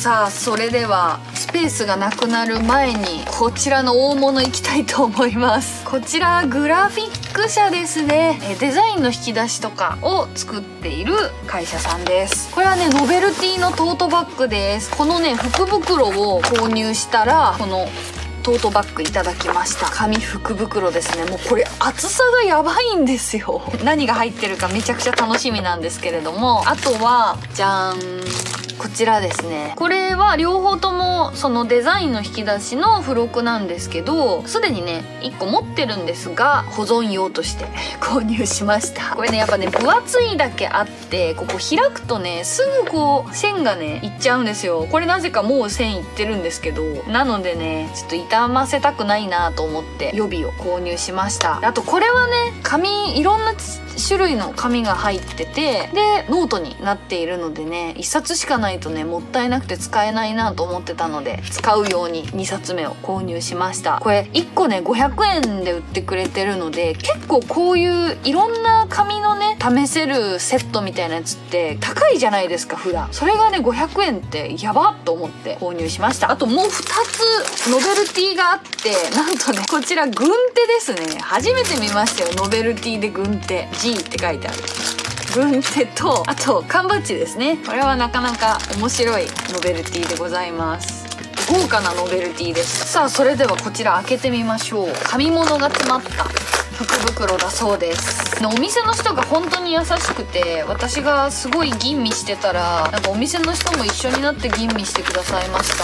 さあそれではスペースがなくなる前にこちらの大物いきたいと思います。こちらグラフィック社ですね。デザインの引き出しとかを作っている会社さんです。これはねノベルティのトートバッグです。このね福袋を購入したらこのトートバッグいただきました。紙福袋ですね。もうこれ厚さがやばいんですよ。何が入ってるかめちゃくちゃ楽しみなんですけれども、あとはじゃーん、こちらですね。これは両方ともそのデザインの引き出しの付録なんですけど、すでにね1個持ってるんですが保存用として購入しました。これねやっぱね分厚いだけあって、ここ開くとねすぐこう線がねいっちゃうんですよ。これなぜかもう線いってるんですけど、なのでねちょっと傷ませたくないなと思って予備を購入しました。あとこれはね紙いろんな種類の紙が入ってて、でノートになっているのでね1冊しかないとねもったいなくて使えないなと思ってたので、使うように2冊目を購入しました。これ1個ね500円で売ってくれてるので、結構こういういろんな紙のね試せるセットみたいなやつって高いじゃないですか普段。それがね500円ってやばっと思って購入しました。あともう2つノベルティがあって、なんとねこちら軍手ですね。初めて見ましたよ、ノベルティで軍手 G って書いてある軍手と、あと缶バッジですね。これはなかなか面白いノベルティでございます。豪華なノベルティです。さあそれではこちら開けてみましょう。紙物が詰まった福袋だそうです。お店の人が本当に優しくて、私がすごい吟味してたらなんかお店の人も一緒になって吟味してくださいました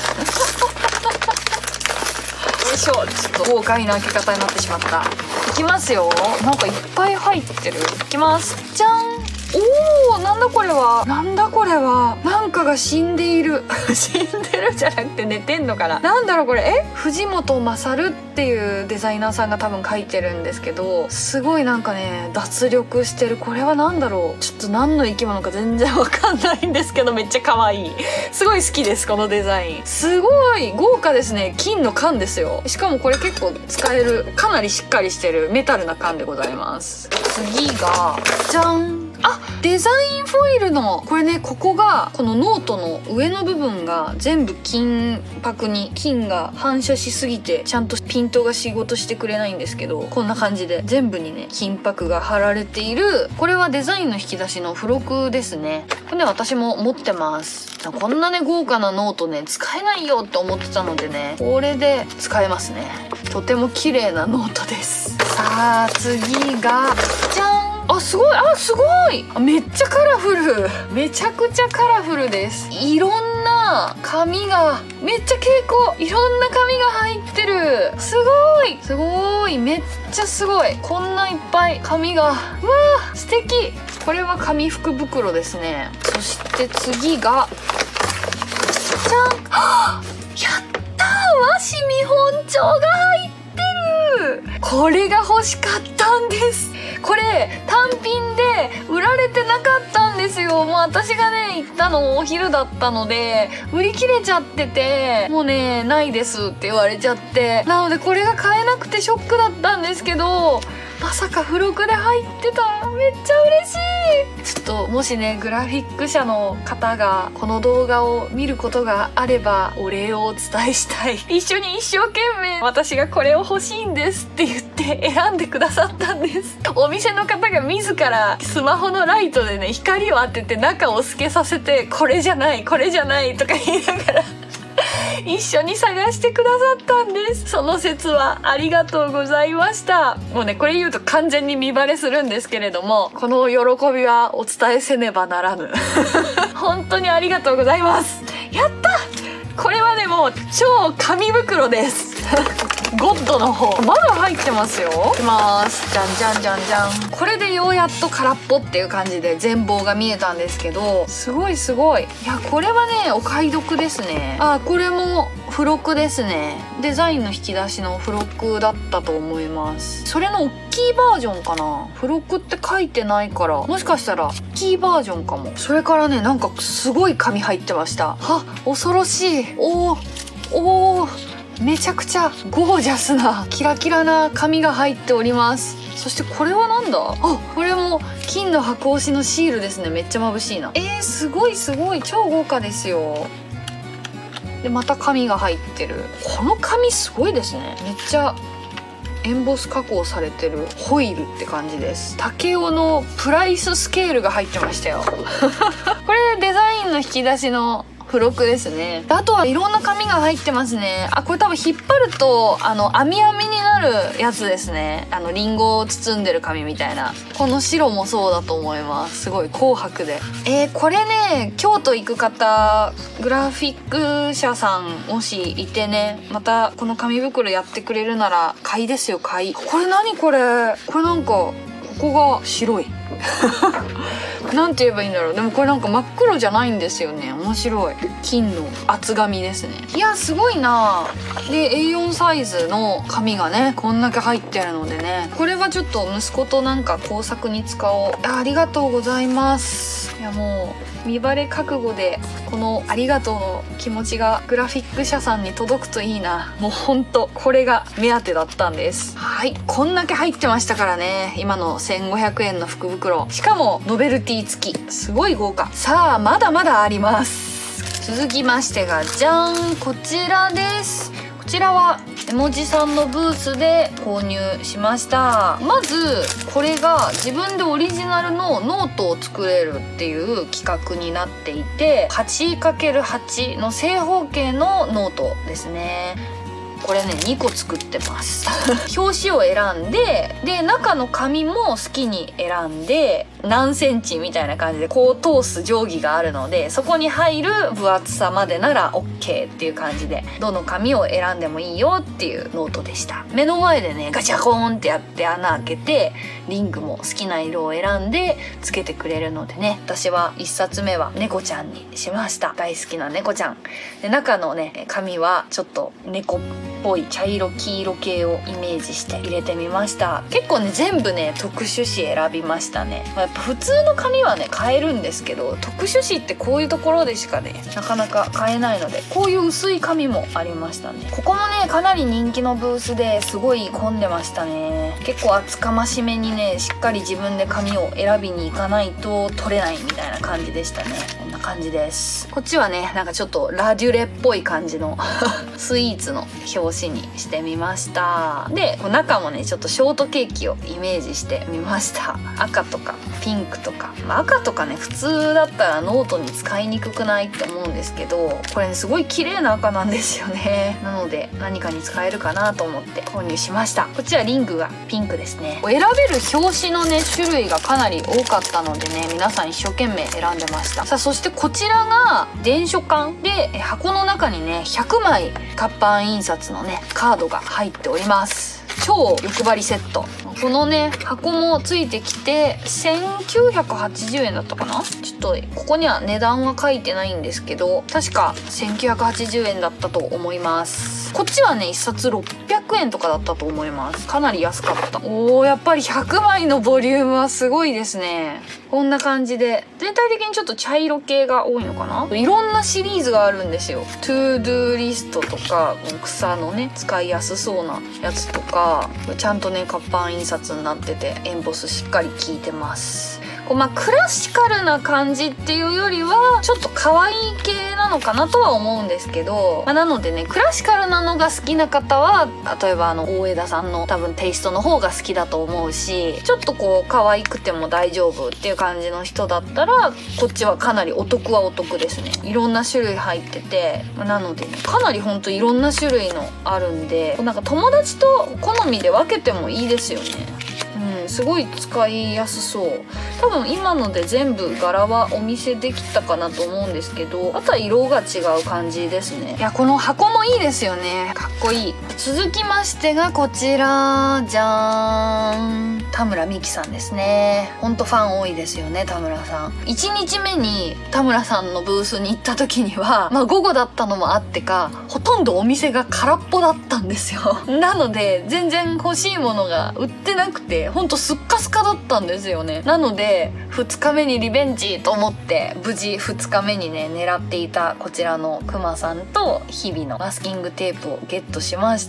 よいしょ、ちょっと豪快な開け方になってしまった。いきますよ。なんかいっぱい入ってる。いきます。じゃん。おー、なんだこれは。なんだこれは。なんかが死んでいる死んでるじゃなくて寝てんのかな。なんだろうこれ。藤本勝っていうデザイナーさんが多分書いてるんですけど、すごいなんかね脱力してる。これはなんだろう、ちょっと何の生き物か全然わかんないんですけど、めっちゃ可愛い。すごい好きです、このデザイン。すごい豪華ですね。金の缶ですよ。しかもこれ結構使える、かなりしっかりしてるメタルな缶でございます。次がじゃん。あ、デザインフォイルのこれね、ここがこのノートの上の部分が全部金箔に、金が反射しすぎてちゃんとピントが仕事してくれないんですけど、こんな感じで全部にね金箔が貼られている。これはデザインの引き出しの付録ですね。これね私も持ってます。こんなね豪華なノートね使えないよって思ってたのでね、これで使えますね。とても綺麗なノートです。さあ次がじゃん。あ、すごい。あ、すごい。めっちゃカラフル。めちゃくちゃカラフルです。いろんな紙が、めっちゃ蛍光。いろんな紙が入ってる。すごい。すごい。めっちゃすごい。こんないっぱい紙が。うわー、素敵。これは紙福袋ですね。そして次が、じゃん。はっ、やったー。和紙見本帳が入ってる。これが欲しかったんです。これ単品で売られてなかったんですよ。もう私がね行ったのお昼だったので売り切れちゃってて、もうねないですって言われちゃって、なのでこれが買えなくてショックだったんですけど、まさか付録で入ってた。めっちゃ嬉しい。ちょっともしねグラフィック社の方がこの動画を見ることがあればお礼をお伝えしたい。一緒に一生懸命私がこれを欲しいんですって言って選んでくださったんです。お店の方が自らスマホのライトでね光を当てて中を透けさせて、これじゃないこれじゃないとか言いながら一緒に探してくださったんです。その説はありがとうございました。もうねこれ言うと完全に見バレするんですけれども、この喜びはお伝えせねばならぬ本当にありがとうございます。やった。これはねもう超紙袋ですゴッドの方まだ入ってますよ。いきます。じゃんじゃんじゃんじゃん。これでようやっと空っぽっていう感じで全貌が見えたんですけど、すごいすごい。いやこれはねお買い得ですね。あ、これも付録ですね。デザインの引き出しの付録だったと思います。それの大きいバージョンかな。付録って書いてないから、もしかしたら大きいバージョンかも。それからねなんかすごい紙入ってました。は、恐ろしい。おーめちゃくちゃゴージャスなキラキラな紙が入っております。そしてこれはなんだ。あ、これも金の箔押しのシールですね。めっちゃ眩しいな。すごいすごい超豪華ですよ。 でまた紙が入ってる。この紙すごいですね。めっちゃエンボス加工されてるホイルって感じです。竹雄のプライススケールが入ってましたよこれデザインの引き出しの付録ですね。あとはいろんな紙が入ってますね。これ多分引っ張ると網網になるやつですね。リンゴを包んでる紙みたいな。この白もそうだと思います。すごい紅白で。これね、京都行く方、グラフィック社さんもしいてね、またこの紙袋やってくれるなら買いですよ、買い。これ何これ、これなんかここが白いなんて言えばいいんだろう。でもこれなんか真っ黒じゃないんですよね。面白い。金の厚紙ですね。いやすごいな。で A4 サイズの紙がねこんだけ入ってるのでね、これはちょっと息子となんか工作に使おう。ありがとうございます。いやもう見バレ覚悟でこのありがとうの気持ちがグラフィック社さんに届くといいな。もうほんとこれが目当てだったんです。はい、こんだけ入ってましたからね、今の1500円の福袋。しかもノベルティ付き、すごい豪華。さあまだまだあります。続きましてがじゃん、こちらです。こちらは絵文字さんのブースで購入しました。まずこれが自分でオリジナルのノートを作れるっていう企画になっていて、 8×8 の正方形のノートですね。これね2個作ってます表紙を選んで、で中の紙も好きに選んで、何センチみたいな感じでこう通す定規があるので、そこに入る分厚さまでなら OK っていう感じで、どの紙を選んでもいいよっていうノートでした。目の前でねガチャコーンってやって穴開けて、リングも好きな色を選んでつけてくれるのでね、私は1冊目は猫ちゃんにしました。大好きな猫ちゃんで、中のね紙はちょっと猫っぽい茶色黄色系をイメージして入れてみました。結構ね全部ね特殊紙選びましたね。やっぱ普通の紙はね買えるんですけど、特殊紙ってこういうところでしかねなかなか買えないので、こういう薄い紙もありましたね。ここもねかなり人気のブースですごい混んでましたね。結構厚かましめにねしっかり自分で紙を選びに行かないと取れないみたいな感じでしたね。こんな感じです。こっちはねなんかちょっとラデュレっぽい感じのスイーツの表紙にしてみました。で中もねちょっとショートケーキをイメージしてみました。赤とかピンクとか、赤とかね普通だったらノートに使いにくくないって思うんですけど、これねすごい綺麗な赤なんですよね。なので何かに使えるかなと思って購入しました。こっちはリングがピンクですね。選べる表紙のね種類がかなり多かったのでね、皆さん一生懸命選んでました。さあそしてこちらが電書館で、箱の中にね100枚活版印刷のねカードが入っております。超欲張りセット。このね箱もついてきて1980円だったかな。ちょっとここには値段は書いてないんですけど、確か1980円だったと思います。こっちはね1冊600円とかだったと思います。かなり安かった。おー、やっぱり100枚のボリュームはすごいですね。こんな感じで全体的にちょっと茶色系が多いのかな。いろんなシリーズがあるんですよ。トゥードゥーリストとか、草のね使いやすそうなやつとか、ちゃんとね活版印刷になっててエンボスしっかり効いてます。クラシカルな感じっていうよりはちょっと可愛い系なのかなとは思うんですけど、なのでねクラシカルなのが好きな方は例えば大枝さんの多分テイストの方が好きだと思うし、ちょっと可愛くても大丈夫っていう感じの人だったらこっちはかなりお得はお得ですね。いろんな種類入ってて、なのでねかなりほんといろんな種類のあるんで、なんか友達と好みで分けてもいいですよね。すごい使いやすそう。多分今ので全部柄はお見せできたかなと思うんですけど、あとは色が違う感じですね。いやこの箱もいいですよね。かっこいい。続きましてがこちらじゃーん、田村美希さんですね。ほんとファン多いですよね田村さん。1日目に田村さんのブースに行った時には午後だったのもあってかほとんどお店が空っぽだったんですよなので全然欲しいものが売ってなくて、ほんととスッカスカだったんですよね。なので2日目にリベンジと思って無事2日目にね狙っていたこちらのクマさんと日々のマスキングテープをゲットしました。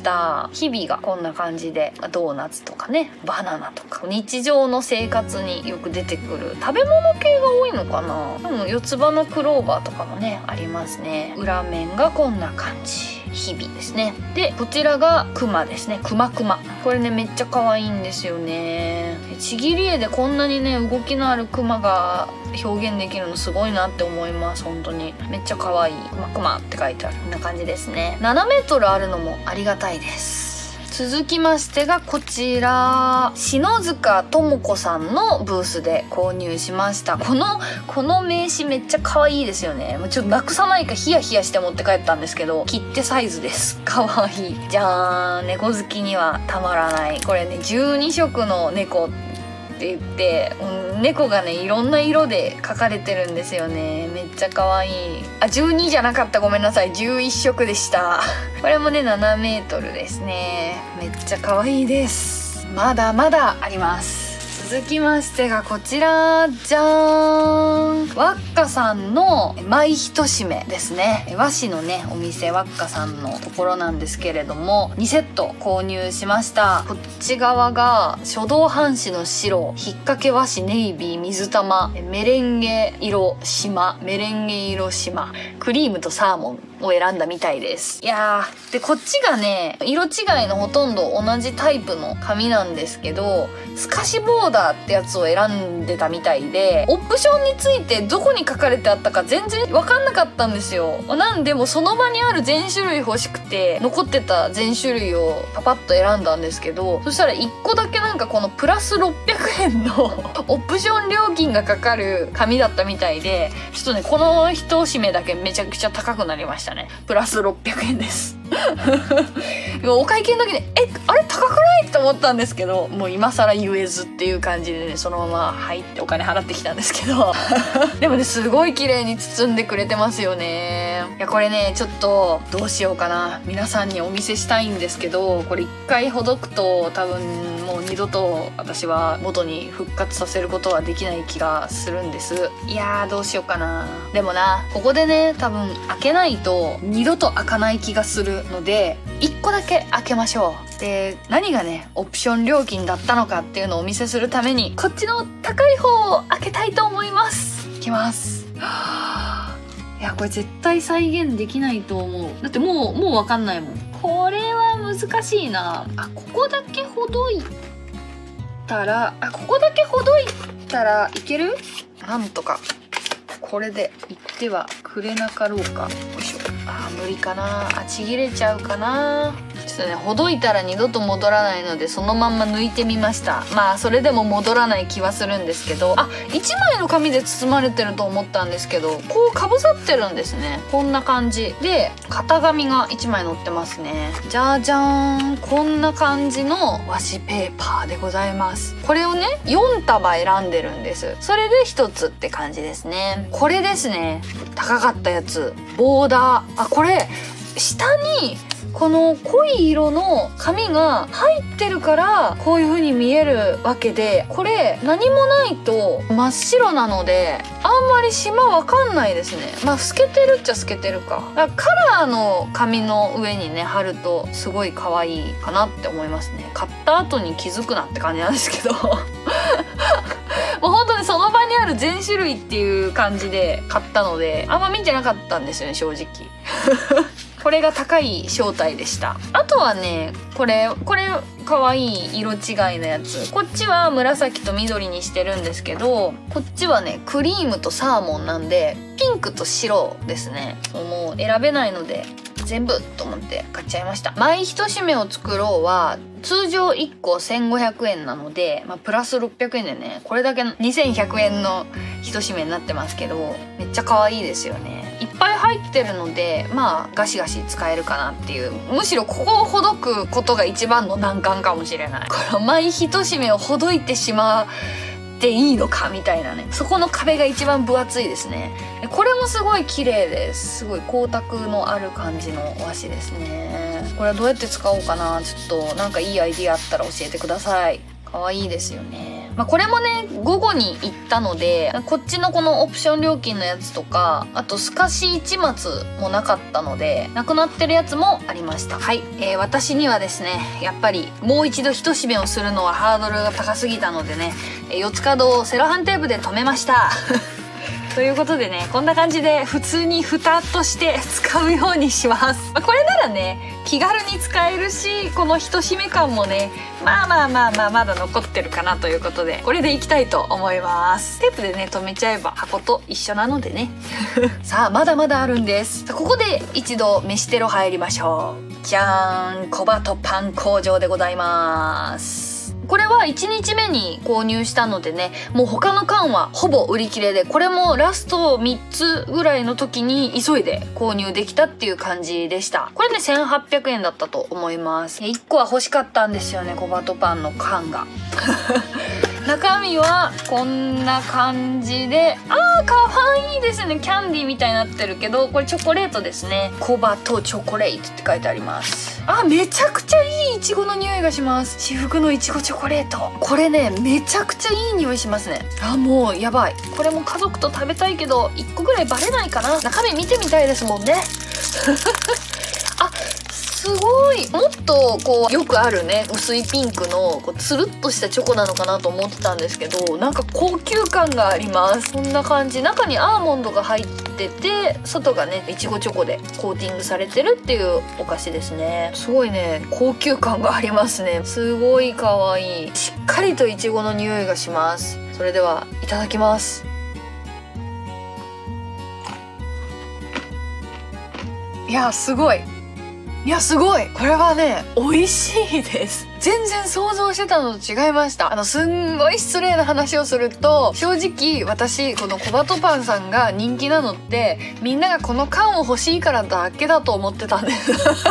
日々がこんな感じでドーナツとかねバナナとか日常の生活によく出てくる食べ物系が多いのかな。でも四つ葉のクローバーとかもねありますね。裏面がこんな感じ、日々ですね。でこちらがクマですね。クマこれねめっちゃ可愛いんですよね。ちぎり絵でこんなにね動きのあるクマが表現できるのすごいなって思います。本当にめっちゃ可愛い。クマって書いてある、こんな感じですね。7メートルあるのもありがたいです。続きましてがこちら、篠塚智子さんのブースで購入しました。この名刺めっちゃ可愛いですよね。もうちょっとなくさないかヒヤヒヤして持って帰ったんですけど、切手サイズです。可愛い。じゃーん、猫好きにはたまらない。これね12色の猫って言って、猫がねいろんな色で描かれてるんですよね。めっちゃ可愛い。あ、12じゃなかった、ごめんなさい、11色でしたこれもね7メートルですね。めっちゃ可愛いです。まだまだあります。続きましてがこちら、じゃーん、ワッカさんのマイひとしめですね。和紙のねお店ワッカさんのところなんですけれども、2セット購入しました。こっち側が書道半紙の白、引っ掛け和紙ネイビー水玉、メレンゲ色島、メレンゲ色島、クリームとサーモンを選んだみたいです。いやー、でこっちがね色違いのほとんど同じタイプの紙なんですけど、透かしボーダーってやつを選んでたみたいで、オプションについてどこに書かれてあったか全然分かんなかったんですよ。なんでもその場にある全種類欲しくて残ってた全種類をパパッと選んだんですけど、そしたら1個だけなんかこのプラス600円のオプション料金がかかる紙だったみたいで、ちょっとねこの一締めだけめちゃくちゃ高くなりましたね。プラス600円ですお会計の時にあれ高くないって思ったんですけど、もう今更言えずっていう感じでねそのまま入ってお金払ってきたんですけどでもねすごい綺麗に包んでくれてますよね。いやこれねちょっとどうしようかな、皆さんにお見せしたいんですけど、これ一回ほどくと多分もう二度と私は元に復活させることはできない気がするんです。いやーどうしようかな。でもな、ここでね多分開けないと二度と開かない気がするので1個だけ開けましょう。で何がねオプション料金だったのかっていうのをお見せするためにこっちの高い方を開けたいと思います。いきます。いやこれ絶対再現できないと思う。だってもう分かんないもん。これは難しいな。ここだけほどいたらいける？なんとかこれで言ってはくれなかろうか。よいしょ。無理かな。ちぎれちゃうかな。ちょっとねほどいたら二度と戻らないのでそのまんま抜いてみました。まあそれでも戻らない気はするんですけど、1枚の紙で包まれてると思ったんですけど、こうかぶさってるんですね。こんな感じで型紙が1枚載ってますね。じゃじゃーん、こんな感じの和紙ペーパーでございます。これをね4束選んでるんです。それで1つって感じですね。これですね、高かったやつ、ボーダー。これ下にこの濃い色の紙が入ってるからこういう風に見えるわけで、これ何もないと真っ白なのであんまり島わかんないですね。まあ透けてるっちゃ透けてるか。だからカラーの紙の上にね貼るとすごい可愛いかなって思いますね。買った後に気づくなって感じなんですけどもう本当にその場にある全種類っていう感じで買ったのであんま見てなかったんですよね正直これが高い正体でした。あとはねこれ可愛い色違いのやつ。こっちは紫と緑にしてるんですけど、こっちはねクリームとサーモンなんでピンクと白ですね。もう選べないので全部と思って買っちゃいました。マイひと締めを作ろうは通常1個1500円なので、プラス600円でねこれだけ2100円のひと締めになってますけど、めっちゃ可愛いですよね。いっぱい入ってるのでガシガシ使えるかなっていう。むしろここをほどくことが一番の難関かもしれない。このマイひと締めをほどいてしまっていいのかみたいなね、そこの壁が一番分厚いですね。これもすごい綺麗です。すごい光沢のある感じの和紙ですね。これはどうやって使おうかな。ちょっとなんかいいアイディアあったら教えてください。 可愛いですよね。まあ、これもね、午後に行ったので、こっちのこのオプション料金のやつとか、あと透かし市松もなかったので、なくなってるやつもありました。はい。私にはですね、やっぱりもう一度一締めをするのはハードルが高すぎたのでね、四つ角をセロハンテープで留めました。ということでね、こんな感じで普通に蓋として使うようにします。これならね、気軽に使えるし、この一締め感もね、まあまだ残ってるかなということで、これでいきたいと思います。テープでね、留めちゃえば箱と一緒なのでね。さあ、まだまだあるんです。ここで一度飯テロ入りましょう。じゃーん、小鳩パン工場でございます。これは1日目に購入したのでね、もう他の缶はほぼ売り切れで、これもラスト3つぐらいの時に急いで購入できたっていう感じでした。これね、1800円だったと思います。1個は欲しかったんですよね、小鳩パンの缶が。中身はこんな感じで、かわいいですね。キャンディーみたいになってるけど、これチョコレートですね。小鳩チョコレートって書いてあります。めちゃくちゃいいイチゴの匂いがします。至福のイチゴチョコレート。これね、めちゃくちゃいい匂いしますね。もうやばい。これも家族と食べたいけど、1個ぐらいバレないかな。中身見てみたいですもんね。すごい。もっとこうよくあるね、薄いピンクのこうつるっとしたチョコなのかなと思ってたんですけど、なんか高級感があります。こんな感じ。中にアーモンドが入ってて、外がねいちごチョコでコーティングされてるっていうお菓子ですね。すごいね、高級感がありますね。すごい可愛い。しっかりといちごの匂いがします。それではいただきます。いや、すごい。いや、すごい。これはね、美味しいです。全然想像してたのと違いました。すんごい失礼な話をすると、正直私、この小鳩パンさんが人気なのって、みんながこの缶を欲しいからだけだと思ってたんです。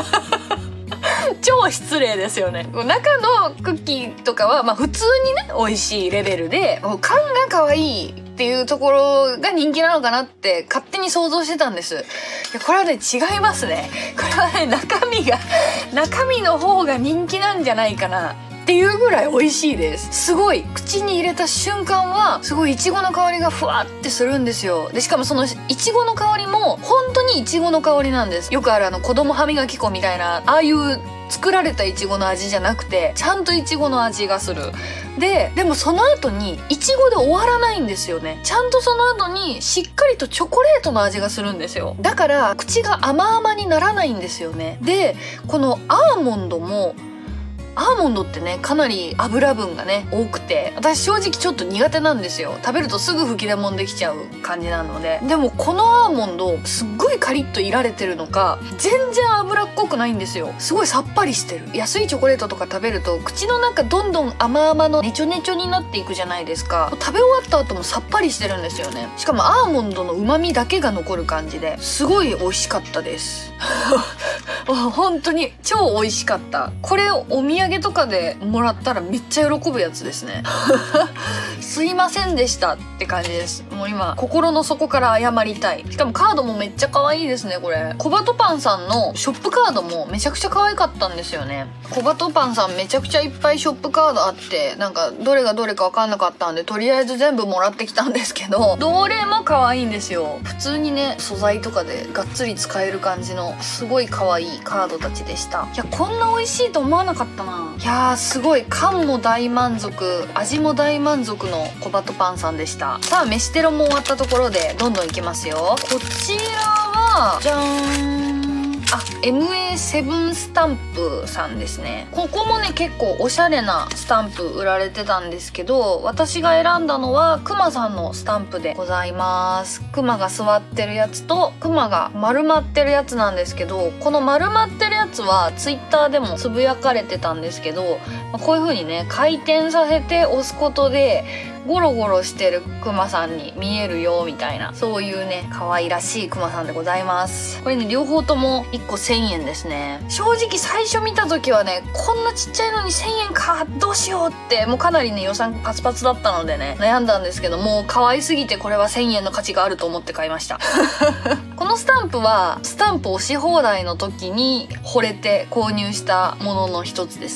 超失礼ですよね。中のクッキーとかは、普通にね、美味しいレベルで、缶が可愛いっていうところが人気なのかなって勝手に想像してたんです。これはね、違いますね。これはね、中身の方が人気なんじゃないかなっていうぐらい美味しいです。すごい口に入れた瞬間はすごいイチゴの香りがふわってするんですよ。でしかもそのイチゴの香りも本当にイチゴの香りなんです。よくある子供歯磨き粉みたいな、ああいう作られたイチゴの味じゃなくて、ちゃんとイチゴの味がする。でもその後にイチゴで終わらないんですよね。ちゃんとその後にしっかりとチョコレートの味がするんですよ。だから口が甘々にならないんですよね。でこのアーモンドってね、かなり油分がね多くて、私正直ちょっと苦手なんですよ。食べるとすぐ吹き出物できちゃう感じなので。でもこのアーモンドすっごいカリッといられてるのか、全然脂っこくないんですよ。すごいさっぱりしてる。安いチョコレートとか食べると口の中どんどん甘々のネチョネチョになっていくじゃないですか。食べ終わった後もさっぱりしてるんですよね。しかもアーモンドの旨味だけが残る感じで、すごい美味しかったです。本当に超美味しかった。これをお土産とかでもらったらめっちゃ喜ぶやつですね。すいませんでしたって感じです。もう今心の底から謝りたい。しかもカードもめっちゃ可愛いですね。これ小鳩パンさんのショップカードもめちゃくちゃ可愛かったんですよね。小鳩パンさんめちゃくちゃいっぱいショップカードあって、なんかどれがどれか分かんなかったんで、とりあえず全部もらってきたんですけど、どれも可愛いんですよ。普通にね、素材とかでがっつり使える感じのすごい可愛いカードたちでした。いや、こんな美味しいと思わなかったな。いやー、すごい缶も大満足、味も大満足の小鳩パンさんでした。さあ、飯テロも終わったところでどんどんいきますよ。こちらはじゃーん、MA7 スタンプさんですね。ここもね、結構おしゃれなスタンプ売られてたんですけど、私が選んだのはクマさんのスタンプでございます。クマが座ってるやつとクマが丸まってるやつなんですけど、この丸まってるやつはツイッターでもつぶやかれてたんですけど、こういう風にね、回転させて押すことでゴロゴロしてるクマさんに見えるよみたいな、そういうね、可愛らしいクマさんでございます。これね、両方とも1個1000円ですね。正直最初見た時はね、こんなちっちゃいのに1000円か、どうしようって、もうかなりね、予算パツパツだったのでね、悩んだんですけど、もう可愛すぎてこれは1000円の価値があると思って買いました。このスタンプはスタンプ押し放題の時に惚れて購入したものの一つですね。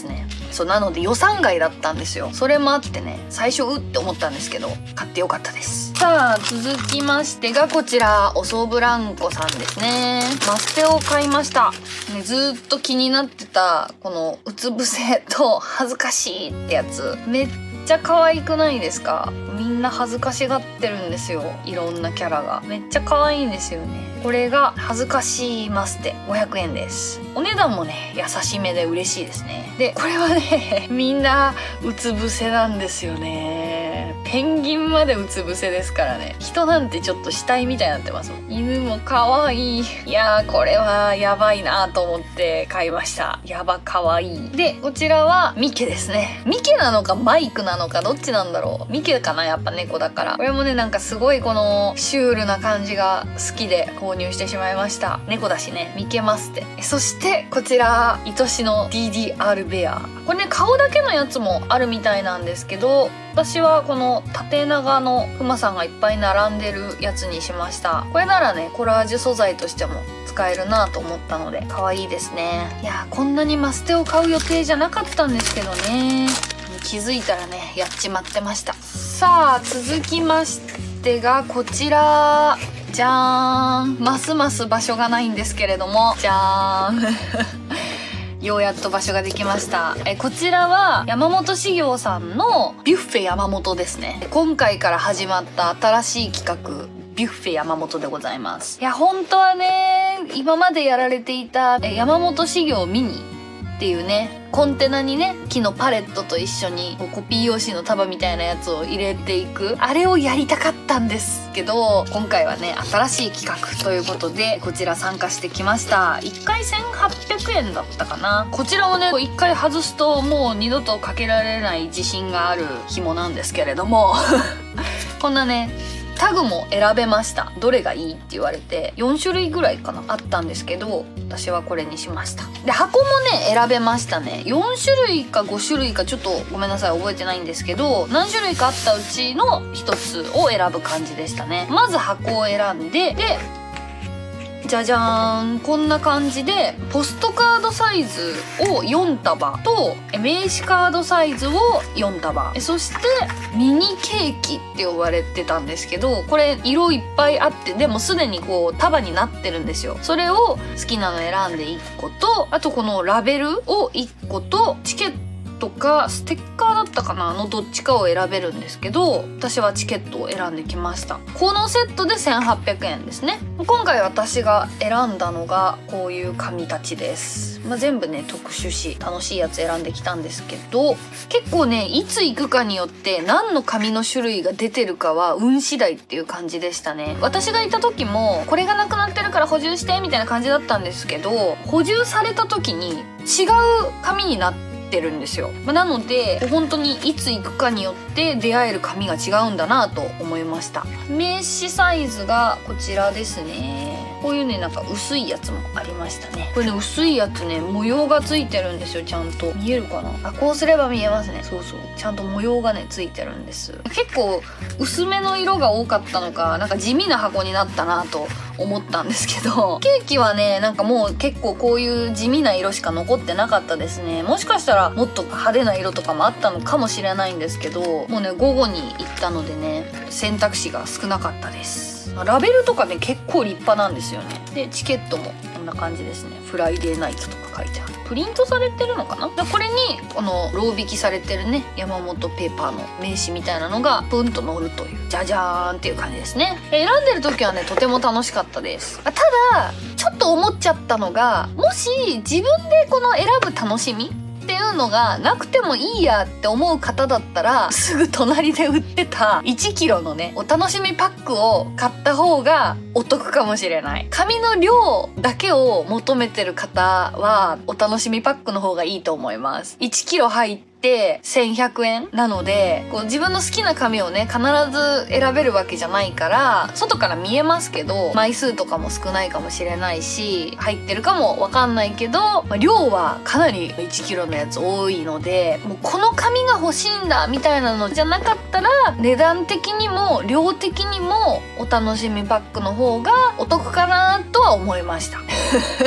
そうなので予算外だったんですよ。それもあってね、最初って思ったんですけど買ってよかったです。さあ続きましてがこちらオソブランコさんですね。マステを買いました、ね、ずっと気になってたこのうつ伏せと恥ずかしいってやつ、めっちゃ可愛くないですか？みんな恥ずかしがってるんですよ。いろんなキャラがめっちゃ可愛いんですよね。これが恥ずかしいマステ500円です。お値段もね優しめで嬉しいですね。でこれはねみんなうつ伏せなんですよね。ペンギンまでうつ伏せですからね。人なんてちょっと死体みたいになってますもん。犬も可愛い。いやーこれはやばいなと思って買いました。やば可愛い。でこちらはミケですね。ミケなのかマイクなのかどっちなんだろう。ミケかな、やっぱ猫だから。これもねなんかすごいこのシュールな感じが好きで購入してしまいました。猫だしね、ミケマステ。そしてこちら愛しの DDR ベア。これね顔だけのやつもあるみたいなんですけど、私はこの縦長のクマさんがいっぱい並んでるやつにしました。これならねコラージュ素材としても使えるなと思ったので可愛いですね。いやーこんなにマステを買う予定じゃなかったんですけどね、気づいたらねやっちまってました。さあ続きましてがこちら、じゃーん、ますます場所がないんですけれども、じゃーんようやっと場所ができました。こちらは山本修行さんのビュッフェ山本ですね。今回から始まった新しい企画ビュッフェ山本でございます。いや本当はね今までやられていた山本修行ミニっていうねコンテナにね木のパレットと一緒にコピー用紙の束みたいなやつを入れていく、あれをやりたかったんですけど、今回はね新しい企画ということでこちら参加してきました。1回1800円だったかな。こちらをね1回外すともう二度とかけられない自信がある紐なんですけれどもこんなねタグも選べました。どれがいいって言われて4種類ぐらいかなあったんですけど、私はこれにしました。で箱もね選べましたね。4種類か5種類かちょっとごめんなさい覚えてないんですけど、何種類かあったうちの1つを選ぶ感じでしたね。まず箱を選んで、でじゃじゃーん、こんな感じでポストカードサイズを4束と名刺カードサイズを4束、そしてミニケーキって呼ばれてたんですけど、これ色いっぱいあってでもすでにこう束になってるんですよ。それを好きなの選んで1個と、あとこのラベルを1個とチケットとかステッカーだったかなのどっちかを選べるんですけど、私はチケットを選んできました。このセットで1800円ですね。今回私が選んだのがこういう紙たちです。全部ね特殊紙楽しいやつ選んできたんですけど、結構ねいつ行くかによって何の紙の種類が出てるかは運次第っていう感じでしたね。私がいた時もこれがなくなってるから補充してみたいな感じだったんですけど、補充された時に違う紙になってるんですよ。なので本当にいつ行くかによって出会える紙が違うんだなと思いました。名刺サイズがこちらですね。こういうねなんか薄いやつもありましたね。これね薄いやつね模様がついてるんですよ。ちゃんと見えるかなあ、こうすれば見えますね。そうそうちゃんと模様がねついてるんです。結構薄めの色が多かったのかなんか地味な箱になったなと思ったんですけど、ケーキはねなんかもう結構こういう地味な色しか残ってなかったですね。もしかしたらもっと派手な色とかもあったのかもしれないんですけど、もうね午後に行ったのでね選択肢が少なかったです。ラベルとかね結構立派なんですよね。でチケットもこんな感じですね。フライデーナイトとか書いてある。プリントされてるのかな。これにこのロー引きされてるね山本ペーパーの名刺みたいなのがプンと載るというじゃじゃーんっていう感じですね。選んでる時はねとても楽しかったです。ただちょっと思っちゃったのが、もし自分でこの選ぶ楽しみっていうのがなくてもいいやって思う方だったら、すぐ隣で売ってた1キロのねお楽しみパックを買った方がお得かもしれない。紙の量だけを求めてる方はお楽しみパックの方がいいと思います。1キロ入って1100円なので、こう自分の好きな紙をね必ず選べるわけじゃないから、外から見えますけど枚数とかも少ないかもしれないし入ってるかもわかんないけど、量はかなり1キロのやつ多いので、もうこの紙が欲しいんだみたいなのじゃなかったら値段的にも量的にもお楽しみパックの方がお得かなとは思いました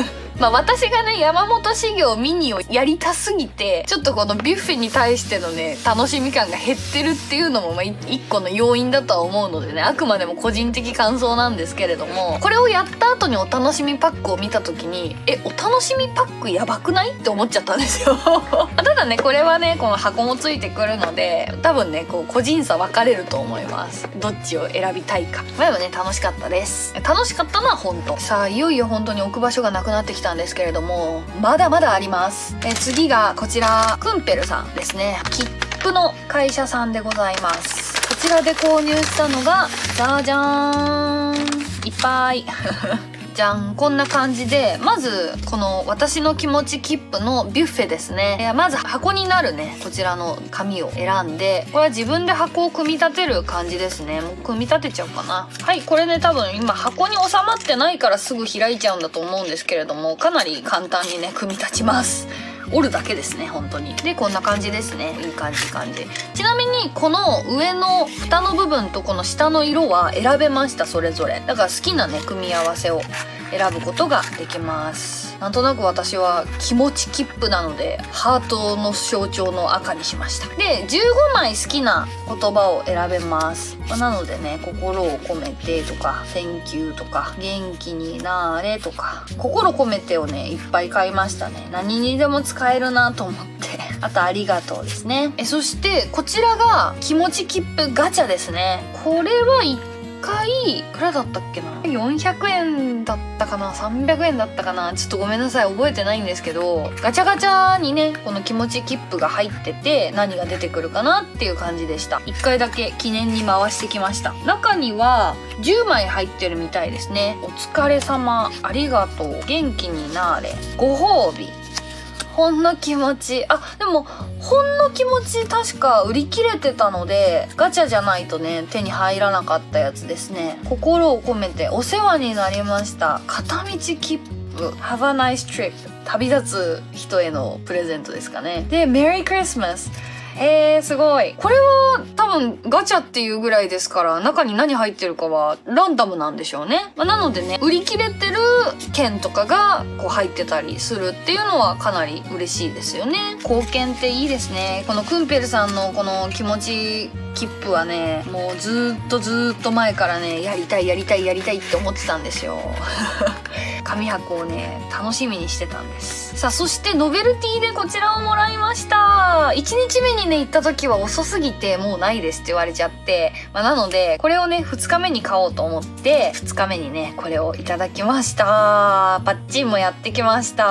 まあ私がね、山本修行ミニをやりたすぎて、ちょっとこのビュッフェに対してのね、楽しみ感が減ってるっていうのも、まあ一個の要因だとは思うのでね、あくまでも個人的感想なんですけれども、これをやった後にお楽しみパックを見た時に、お楽しみパックやばくないって思っちゃったんですよ。ただね、これはね、この箱もついてくるので、多分ね、こう個人差分かれると思います。どっちを選びたいか。まあでもね、楽しかったです。楽しかったのは本当。さあ、いよいよ本当に置く場所がなくなってきたんですけれども、まだまだあります。次がこちら、クンペルさんですね。切符の会社さんでございます。こちらで購入したのが、じゃじゃーん、いっぱい。じゃん、こんな感じで、まずこの私の気持ち切符のビュッフェですね。まず箱になるね、こちらの紙を選んで、これは自分で箱を組み立てる感じですね。もう組み立てちゃおうかな。はい、これね、多分今箱に収まってないからすぐ開いちゃうんだと思うんですけれども、かなり簡単にね、組み立ちます。折るだけですね、本当に。で、こんな感じですね。いい感じ。ちなみにこの上の蓋の部分とこの下の色は選べました、それぞれ。だから好きなね、組み合わせを選ぶことができます。なんとなく私は気持ち切符なので、ハートの象徴の赤にしました。で、15枚好きな言葉を選べます。なのでね、心を込めてとか、Thank you とか、元気になーれとか、心込めてをね、いっぱい買いましたね。何にでも使えるなと思って。あと、ありがとうですね。そして、こちらが気持ち切符ガチャですね。これは1回、いくらだったっけな ?400 円だったかな ?300 円だったかな、ちょっとごめんなさい、覚えてないんですけど、ガチャガチャにね、この気持ち切符が入ってて、何が出てくるかなっていう感じでした。1回だけ記念に回してきました。中には、10枚入ってるみたいですね。お疲れ様、ありがとう、元気になーれ、ご褒美。ほんの気持ち。でも、ほんの気持ち確か売り切れてたので、ガチャじゃないとね、手に入らなかったやつですね。心を込めてお世話になりました。片道切符。Have a nice trip。旅立つ人へのプレゼントですかね。で、Merry Christmas。すごい。これは多分ガチャっていうぐらいですから、中に何入ってるかはランダムなんでしょうね。なのでね、売り切れてる券とかがこう入ってたりするっていうのはかなり嬉しいですよね。貢献っていいですね。このクンペルさんのこの気持ち切符はね、もうずーっと前からね、やりたいって思ってたんですよ。紙箱をね、楽しみにしてたんです。さあ、そしてノベルティでこちらをもらいました。1日目にね、行った時は遅すぎてもうないですって言われちゃって、なので、これをね、2日目に買おうと思って、2日目にね、これをいただきました。パッチンもやってきました。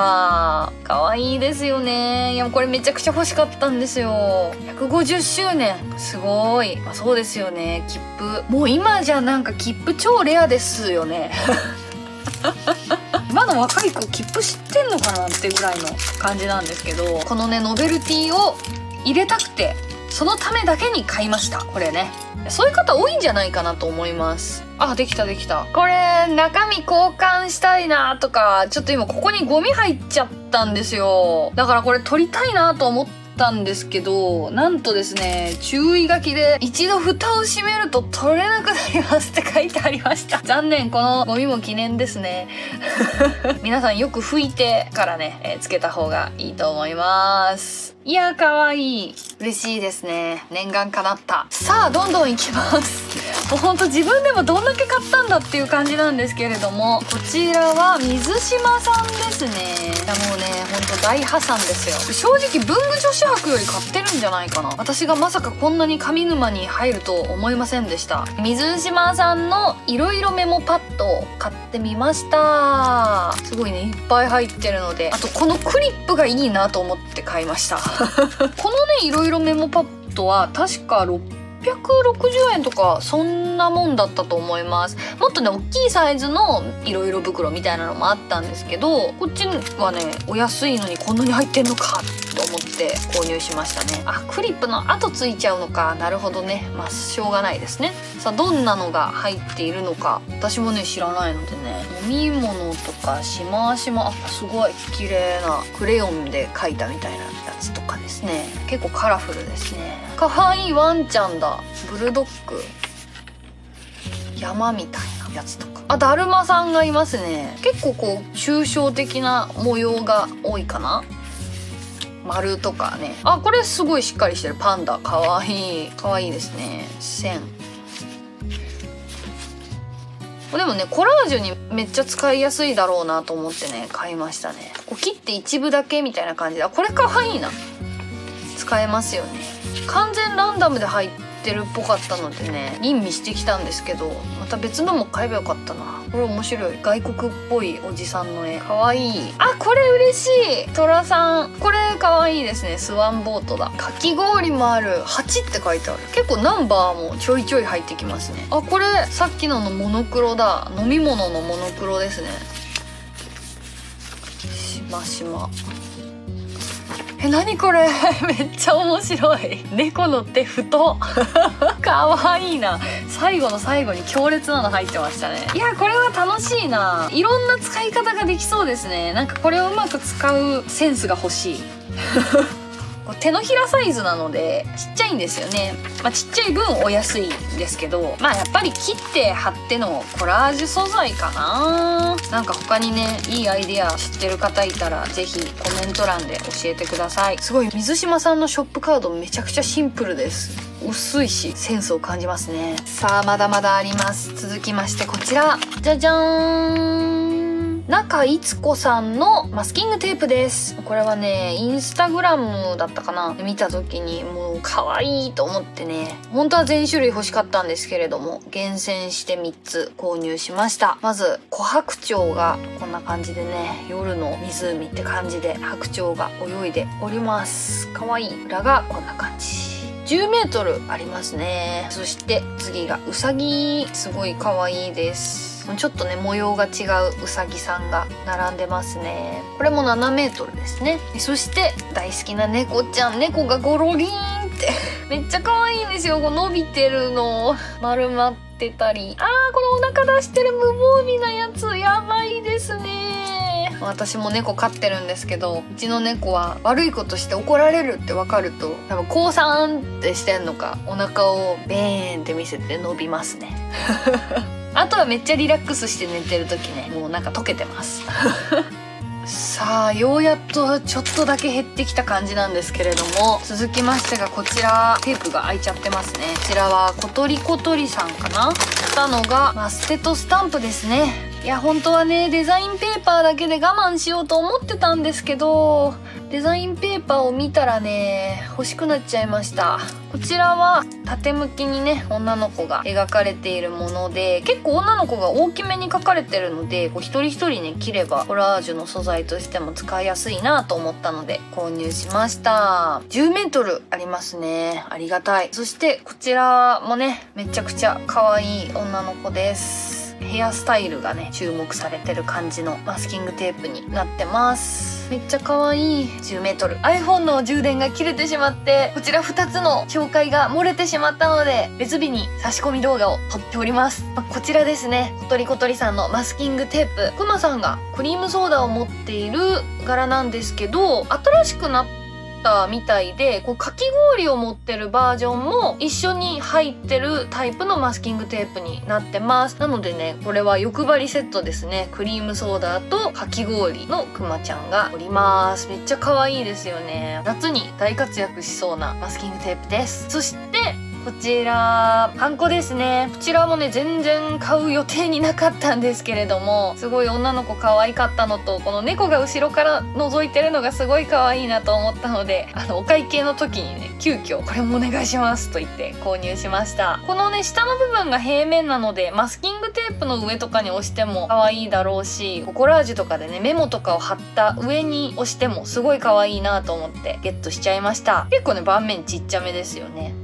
かわいいですよね。いや、これめちゃくちゃ欲しかったんですよ。150周年。すごい。そうですよね。切符。もう今じゃなんか切符超レアですよね。今の若い子切符知ってんのかなってぐらいの感じなんですけど、このね、ノベルティを入れたくて、そのためだけに買いました。これね。そういう方多いんじゃないかなと思います。できた。これ、中身交換したいなとか、ちょっと今ここにゴミ入っちゃったんですよ。だからこれ取りたいなと思ったんですけど、なんとですね、注意書きで一度蓋を閉めると取れなくなりますって書いてありました。残念、このゴミも記念ですね。皆さんよく拭いてからね、つけた方がいいと思います。いや、かわいい。嬉しいですね。念願叶った。さあ、どんどんいきます。もうほんと自分でもどんだけ買ったんだっていう感じなんですけれども、こちらは水島さんですね。いや、もうね、ほんと大破産ですよ。正直文具女子博より買ってるんじゃないかな。私がまさかこんなに紙沼に入ると思いませんでした。水島さんのいろいろメモパッドを買ってみました。すごいね、いっぱい入ってるので、あとこのクリップがいいなと思って買いました。このね、いろいろメモパッドは確か660円とかそんなもんだったと思います。もっとね、大きいサイズのいろいろ袋みたいなのもあったんですけど、こっちはね、お安いのにこんなに入ってんのかと思って購入しましたね。クリップの跡ついちゃうのか。なるほどね。しょうがないですね。さあ、どんなのが入っているのか、私もね、知らないのでね。飲み物とかしましま、すごい綺麗なクレヨンで描いたみたいなやつとかですね。結構カラフルですね。かわいいワンちゃんだ。ブルドッグ。山みたいな。 やつとか。あ、だるまさんがいますね。結構こう抽象的な模様が多いかな。丸とかね。あ、これすごいしっかりしてる。パンダかわいい。かわいいですね。線。でもね、コラージュにめっちゃ使いやすいだろうなと思ってね、買いましたね。こう切って一部だけみたいな感じで、あ、これかわいいな。使えますよね。完全ランダムで入ってるっぽかったのでね、吟味してきたんですけど、また別のも買えばよかったな。これ面白い。外国っぽいおじさんの絵。かわいい。あ、これ嬉しい。トラさん。これかわいいですね。スワンボートだ。かき氷もある。8って書いてある。結構ナンバーもちょいちょい入ってきますね。あ、これさっきのモノクロだ。飲み物のモノクロですね。しましま。何これめっちゃ面白い。猫の手太かわいいな。最後の最後に強烈なの入ってましたね。いや、これは楽しいな。いろんな使い方ができそうですね。なんかこれをうまく使うセンスが欲しい手のひらサイズなのでちっちゃいんですよね。まあ、ちっちゃい分お安いんですけど、まあやっぱり切って貼ってのコラージュ素材かな。なんか他にね、いいアイデア知ってる方いたらぜひコメント欄で教えてください。すごい、水島さんのショップカードめちゃくちゃシンプルです。薄いしセンスを感じますね。さあ、まだまだあります。続きましてこちら、じゃじゃーん。中いつこさんのマスキングテープです。これはね、インスタグラムだったかな、見た時にもう可愛いと思ってね、本当は全種類欲しかったんですけれども、厳選して3つ購入しました。まず琥珀鳥がこんな感じでね、夜の湖って感じで白鳥が泳いでおります。可愛い。裏がこんな感じ。10メートルありますね。そして次がうさぎ。すごい可愛いです。ちょっとね、模様が違ううさぎさんが並んでますね。これも7メートルですね。そして大好きな猫ちゃん。猫がゴロリーンってめっちゃ可愛いんですよ。こう伸びてるの丸まってたり、このお腹出してる無防備なやつやばいですね。私も猫飼ってるんですけど、うちの猫は悪いことして怒られるって分かると、多分降参ってしてんのか、お腹をベーンって見せて伸びますねあとはめっちゃリラックスして寝てる時ね、もうなんか溶けてますさあ、ようやっとちょっとだけ減ってきた感じなんですけれども、続きましてがこちら、テープが開いちゃってますね。こちらは小鳥小鳥さんかな、来たのがマステとスタンプですね。いや、本当はね、デザインペーパーだけで我慢しようと思ってたんですけど、デザインペーパーを見たらね、欲しくなっちゃいました。こちらは縦向きにね、女の子が描かれているもので、結構女の子が大きめに描かれてるので、こう一人一人ね、切ればコラージュの素材としても使いやすいなと思ったので購入しました。10メートルありますね。ありがたい。そしてこちらもね、めちゃくちゃ可愛い女の子です。ヘアスタイルがね、注目されてる感じのマスキングテープになってます。めっちゃ可愛い。10メートル。iPhone の充電が切れてしまって、こちら2つの紹介が漏れてしまったので、別日に差し込み動画を撮っております。こちらですね。小鳥小鳥さんのマスキングテープ。くまさんがクリームソーダを持っている柄なんですけど、新しくなったみたいで、こうかき氷を持ってるバージョンも一緒に入ってるタイプのマスキングテープになってます。なのでね、これは欲張りセットですね。クリームソーダとかき氷のくまちゃんがおります。めっちゃ可愛いですよね。夏に大活躍しそうなマスキングテープです。そしてこちら、ハンコですね。こちらもね、全然買う予定になかったんですけれども、すごい女の子可愛かったのと、この猫が後ろから覗いてるのがすごい可愛いなと思ったので、お会計の時にね、急遽これもお願いしますと言って購入しました。このね、下の部分が平面なので、マスキングテープの上とかに押しても可愛いだろうし、コラージュとかでね、メモとかを貼った上に押してもすごい可愛いなと思ってゲットしちゃいました。結構ね、盤面ちっちゃめですよね。